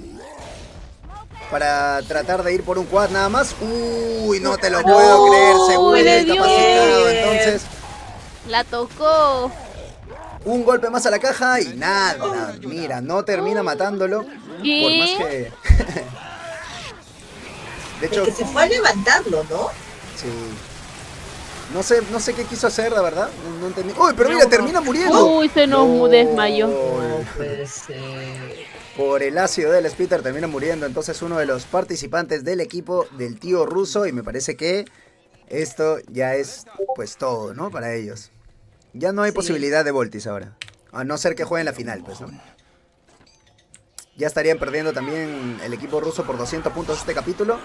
Para tratar de ir por un quad nada más. Uy, no te lo No, puedo creer. Seguro le el dio. incapacitado. Entonces... La tocó. Un golpe más a la caja y nada. Mira, no termina matándolo. ¿Qué? Por más que... De El hecho, que se fue a levantarlo, ¿no? sí. No sé, no sé qué quiso hacer, la verdad. No, no entendí. ¡Uy, pero mira, termina muriendo! Uy, se nos No. desmayó. No, pues... Eh... Por el ácido del Spitter termina muriendo. Entonces uno de los participantes del equipo del tío ruso. Y me parece que esto ya es pues todo, ¿no? Para ellos. Ya no hay Sí. posibilidad de Voltis ahora. A no ser que jueguen la final, pues, ¿no? Ya estarían perdiendo también el equipo ruso por doscientos puntos este capítulo.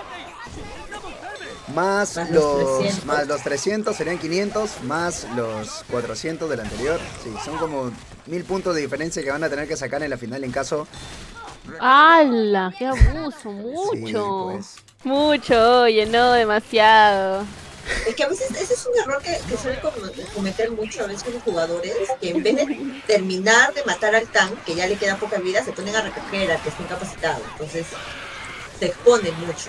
Más, Más los los, trescientos. más los trescientos serían quinientos. Más los cuatrocientos del anterior. Sí, son como mil puntos de diferencia que van a tener que sacar en la final en caso... ¡Hala! ¡Qué abuso! Mucho. Sí, pues. Mucho, oye, no, demasiado. Es que a veces ese es un error que, que suelen com- cometer mucho a veces los jugadores, que en vez de terminar de matar al tank, que ya le queda poca vida, se ponen a recoger al que está incapacitado. Entonces se exponen mucho.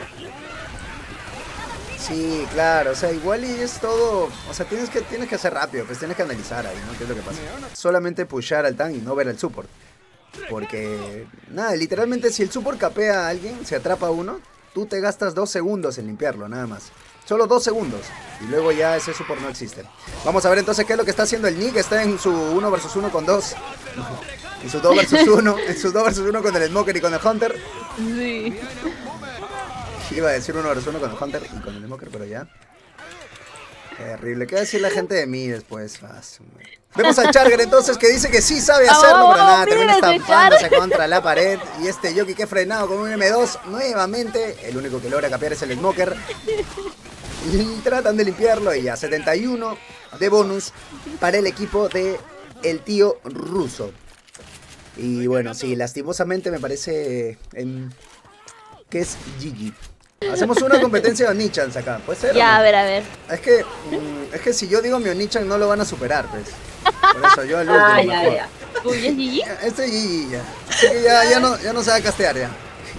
Sí, claro, o sea, igual y es todo, o sea, tienes que, tienes que ser rápido, pues tienes que analizar ahí, ¿no? ¿Qué es lo que pasa? Solamente pushar al tank y no ver al support. Porque, nada, literalmente si el support capea a alguien, se atrapa a uno, tú te gastas dos segundos en limpiarlo, nada más. Solo dos segundos. Y luego ya ese support no existe. Vamos a ver entonces qué es lo que está haciendo el Nick. Está en su uno versus uno con dos. En su dos versus uno. En su dos versus uno con el Smoker y con el Hunter. Sí. Iba a decir uno versus uno con el Hunter y con el Smoker, pero ya. Terrible. ¿Qué va a decir la gente de mí después? Ah, su madre. Vemos al Charger entonces que dice que sí sabe hacerlo, ¡Vamos, pero nada, vamos, termina mira ese estampándose Charger! contra la pared. Y este Yoki que ha frenado con un eme dos nuevamente. El único que logra capear es el Smoker. Y tratan de limpiarlo y ya, setenta y uno de bonus para el equipo de el tío ruso. Y bueno, sí, lastimosamente me parece em, que es G G. Hacemos una competencia de Onichan acá, ¿puede ser? o Ya, no? a ver, a ver. Es que, mm, es que si yo digo mi Onichan no lo van a superar, pues. Por eso yo al último Ah, ya, mejor. ya. Uy, ¿es Gigi? Este es G G ya. Así que ya, ya, no, ya no se va a castear ya.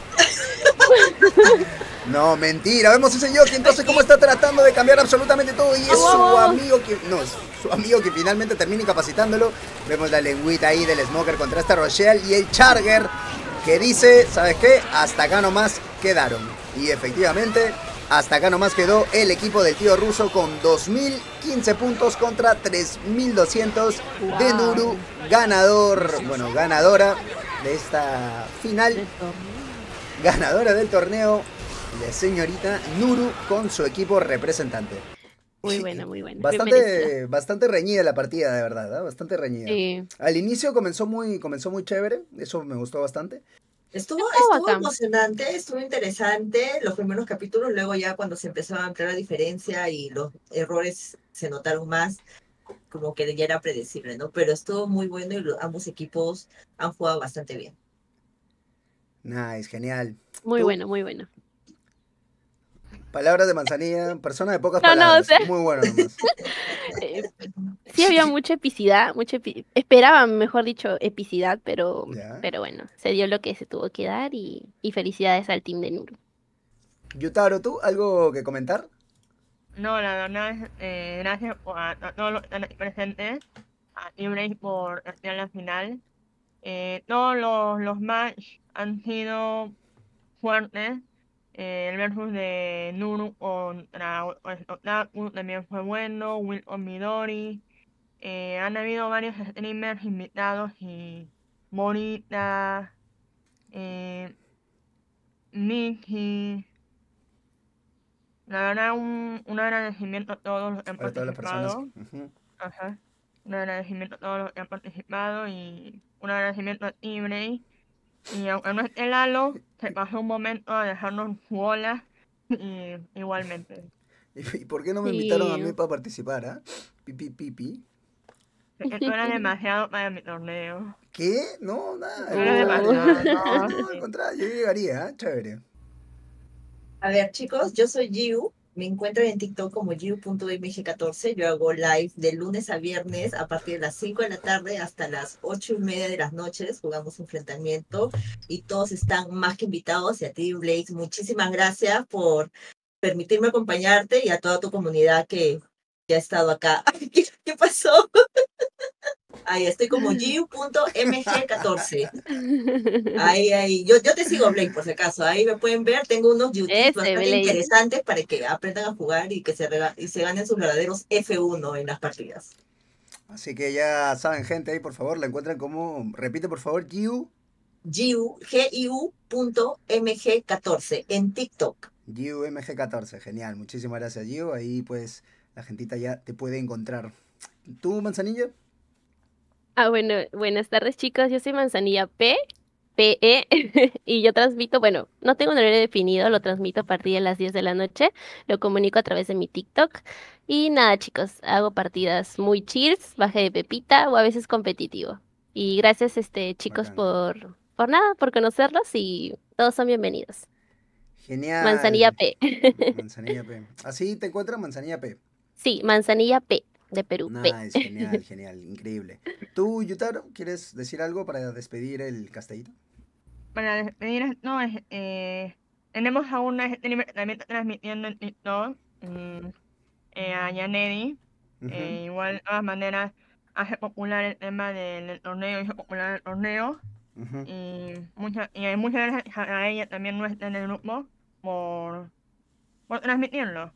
No, mentira. Vemos ese Yoki entonces cómo está tratando de cambiar absolutamente todo. Y es su amigo que... No, es su amigo que finalmente termina incapacitándolo. Vemos la lengüita ahí del Smoker contra esta Rochelle. Y el Charger que dice, ¿sabes qué? Hasta acá nomás quedaron. Y efectivamente, hasta acá nomás quedó el equipo del tío ruso con dos mil quince puntos contra tres mil doscientos de Nuru. Ganador, bueno, ganadora de esta final. Ganadora del torneo, la señorita Nuru con su equipo representante. Muy buena, muy buena. Bien Bastante, merecida. bastante reñida la partida, de verdad, ¿eh? Bastante reñida. Sí. Al inicio comenzó muy, comenzó muy chévere, eso me gustó bastante. Estuvo, Estuvo estuvo bacán. emocionante, estuvo interesante los primeros capítulos, luego ya cuando se empezó a ampliar la diferencia y los errores se notaron más, como que ya era predecible, ¿no? Pero estuvo muy bueno y lo- ambos equipos han jugado bastante bien. Nice, genial. Muy Tú- bueno, muy bueno. Palabras de Manzanilla, persona de pocas No, no, palabras. o sea- Muy bueno nomás. Eh, sí había mucha epicidad, mucha epi- esperaban, mejor dicho, epicidad, pero, Ya. pero bueno, se dio lo que se tuvo que dar y, y felicidades al team de Nuru. Yutaro, ¿tú algo que comentar? No, la verdad es, eh, gracias por- a, a todos los que están aquí presentes, a Libres por estar en la final. Eh, todos los, los matches han sido fuertes. Eh, el versus de Nuru contra o- o- Otaku también fue bueno, Will con Midori. Eh, han habido varios streamers invitados y Morita, eh, Nikki. La verdad, un, un agradecimiento a todos los que han Para todas las personas. participado. Ujú. Ajá. Un agradecimiento a todos los que han participado y un agradecimiento a Ibrey. Y aunque no esté Lalo, se pasó un momento a dejarnos su ola. Y igualmente. ¿Y, y por qué no me Sí. invitaron a mí para participar, ah? Pipi, pipi. Esto era demasiado para mi torneo. ¿Qué? No, nada. Esto era al No. contrario. demasiado. No, al contrario, yo llegaría, ¿ah? Chévere. A ver, chicos, yo soy Giu. Me encuentran en TikTok como giu punto m g catorce. Yo hago live de lunes a viernes a partir de las cinco de la tarde hasta las ocho y media de las noches. Jugamos enfrentamiento y todos están más que invitados. Y a ti, Blaze, muchísimas gracias por permitirme acompañarte y a toda tu comunidad que, que ha estado acá. Ay, ¿Qué, qué pasó? Ahí estoy como giu punto m g catorce. Ahí, ahí. Yo, yo te sigo, Blake, por si acaso. Ahí me pueden ver. Tengo unos YouTubes Ese, bastante Blake. interesantes para que aprendan a jugar y que se, rega- y se ganen sus verdaderos F uno en las partidas. Así que ya saben, gente, ahí por favor, la encuentran como, repite por favor, Giu, Giu, G I U punto M G catorce en TikTok. Giu M G catorce, genial, muchísimas gracias Giu, ahí pues la gentita ya te puede encontrar. ¿Tú, Manzanilla? Ah, bueno, buenas tardes chicos, yo soy Manzanilla P, P E, y yo transmito, bueno, no tengo un horario definido, lo transmito a partir de las diez de la noche, lo comunico a través de mi TikTok, y nada chicos, hago partidas muy chills, baje de pepita o a veces competitivo. Y gracias este chicos Bacán. por, por nada, por conocerlos y todos son bienvenidos. Genial. Manzanilla P. Manzanilla P. Así te encuentras Manzanilla P. Sí, Manzanilla P, de Perú, P. Nice, genial, genial, increíble. ¿Tú, Yutaro, quieres decir algo para despedir el castellito? Para despedir, no, es, eh, tenemos a una streamer también transmitiendo en TikTok, mm, eh, a Yanedi. Ujú. Eh, igual, de todas maneras, hace popular el tema del, del torneo, hizo popular el torneo. Ujú. Y, mucha, y muchas gracias a ella también no está en el grupo por, por transmitirlo.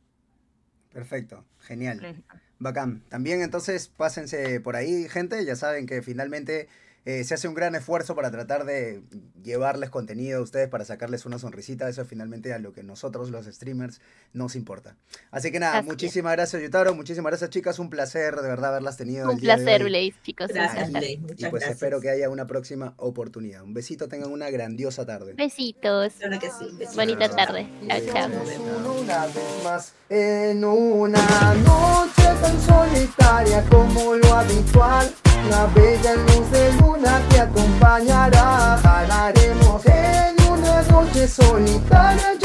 Perfecto, genial. Listo. Bacán. También entonces pásense por ahí, gente. Ya saben que finalmente eh, se hace un gran esfuerzo para tratar de llevarles contenido a ustedes, para sacarles una sonrisita. Eso es finalmente a lo que nosotros, los streamers, nos importa. Así que nada, Así es. muchísimas gracias, Yutaro. Muchísimas gracias, chicas. Un placer de verdad haberlas tenido. Un el día de placer, hoy Blaze, chicos. un Gracias, aquí. placer. Blake. Muchas Y pues gracias. espero que haya una próxima oportunidad. Un besito, tengan una grandiosa tarde. Besitos. Claro que sí. Besitos. Bonita tarde. Chao, chao. Una vez más, en una noche tan solitaria como lo habitual, la bella luz de luna te acompañará. Jalaremos en una noche solitaria